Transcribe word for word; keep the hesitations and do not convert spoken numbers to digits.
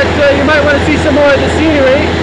that uh, you might want to see some more of the scenery.